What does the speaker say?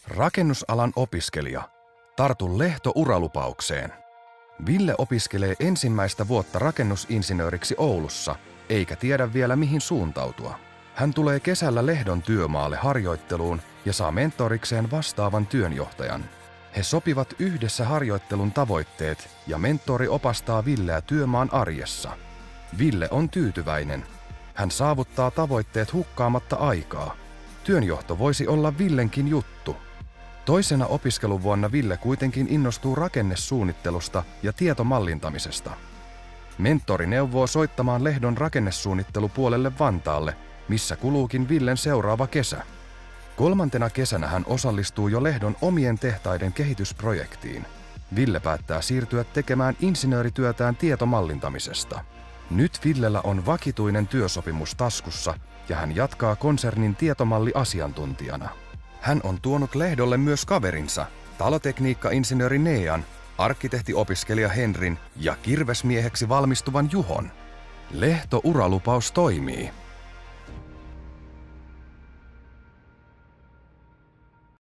Rakennusalan opiskelija. Tartu Lehto-uralupaukseen. Ville opiskelee ensimmäistä vuotta rakennusinsinööriksi Oulussa, eikä tiedä vielä mihin suuntautua. Hän tulee kesällä Lehdon työmaalle harjoitteluun ja saa mentorikseen vastaavan työnjohtajan. He sopivat yhdessä harjoittelun tavoitteet ja mentori opastaa Villeä työmaan arjessa. Ville on tyytyväinen. Hän saavuttaa tavoitteet hukkaamatta aikaa. Työnjohto voisi olla Villenkin juttu. Toisena opiskeluvuonna Ville kuitenkin innostuu rakennesuunnittelusta ja tietomallintamisesta. Mentori neuvoo soittamaan Lehdon rakennesuunnittelupuolelle Vantaalle, missä kuluukin Villen seuraava kesä. 3. kesänä hän osallistuu jo Lehdon omien tehtaiden kehitysprojektiin. Ville päättää siirtyä tekemään insinöörityötään tietomallintamisesta. Nyt Villellä on vakituinen työsopimus taskussa ja hän jatkaa konsernin tietomalliasiantuntijana. Hän on tuonut Lehdolle myös kaverinsa, talotekniikka-insinööri Nean, arkkitehtiopiskelija Henrin ja kirvesmieheksi valmistuvan Juhon. Lehto-uralupaus toimii.